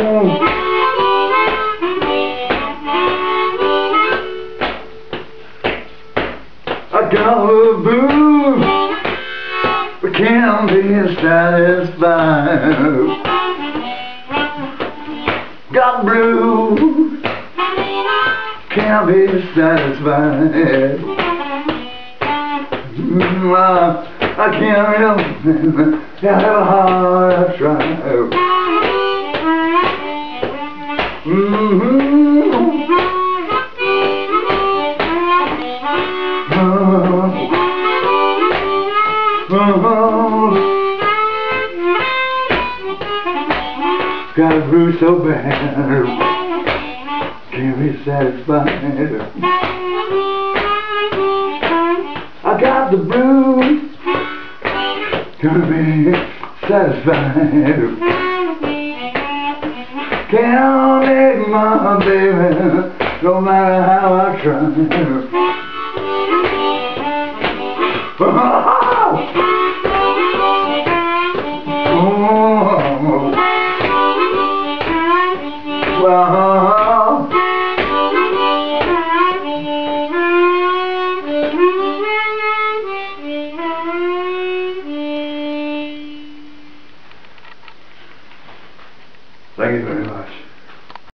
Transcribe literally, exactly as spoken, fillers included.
I got the blues, but can't be satisfied. Got blues, can't be satisfied. Mm, I, I can't help it, how hard I try. Mm-hmm. Got a blues so bad, can't be satisfied. I got the blues, can't be satisfied. Can't make my baby, no matter how I try.